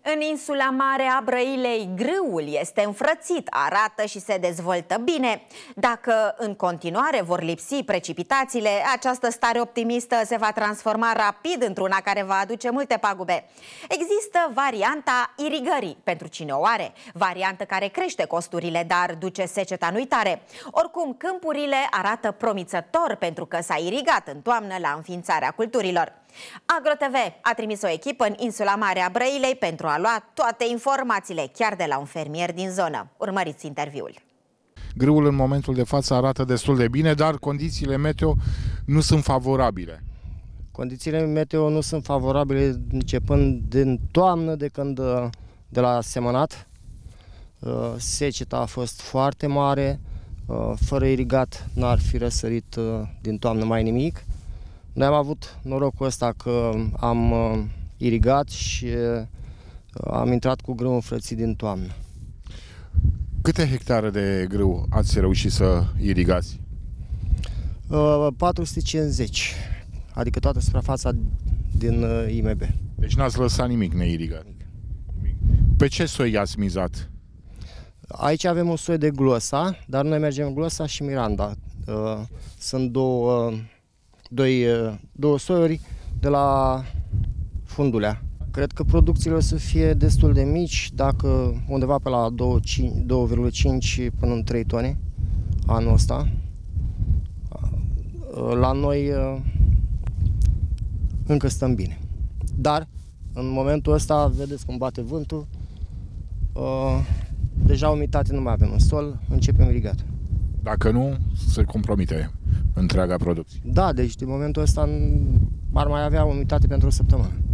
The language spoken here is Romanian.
În insula mare a Brăilei, grâul este înfrățit, arată și se dezvoltă bine. Dacă în continuare vor lipsi precipitațiile, această stare optimistă se va transforma rapid într-una care va aduce multe pagube. Există varianta irigării, pentru cine o are, variantă care crește costurile, dar duce seceta în uitare. Oricum, câmpurile arată promițător pentru că s-a irigat în toamnă la înființarea culturilor. AgroTV a trimis o echipă în insula mare a Brăilei pentru a lua toate informațiile, chiar de la un fermier din zonă. Urmăriți interviul. Grâul în momentul de față arată destul de bine, dar condițiile meteo nu sunt favorabile. Condițiile meteo nu sunt favorabile începând din toamnă, de la semănat. Seceta a fost foarte mare, fără irigat n-ar fi răsărit din toamnă mai nimic. Noi am avut norocul ăsta că am irigat și am intrat cu grâu înfrățit din toamnă. Câte hectare de grâu ați reușit să irigați? 450, adică toată suprafața din IMB. Deci n-ați lăsat nimic neirigat. Pe ce soi ați mizat? Aici avem un soi de glosa, dar noi mergem glosa și Miranda. Sunt două soiuri de la Fundulea. Cred că producțiile o să fie destul de mici, dacă undeva pe la 2,5 până în 3 tone anul ăsta. La noi încă stăm bine. Dar în momentul ăsta, vedeți cum bate vântul, deja umitate nu mai avem în sol, începem irigat. Dacă nu, se compromite întreaga producție. Da, deci din momentul ăsta ar mai avea umitate pentru o săptămână.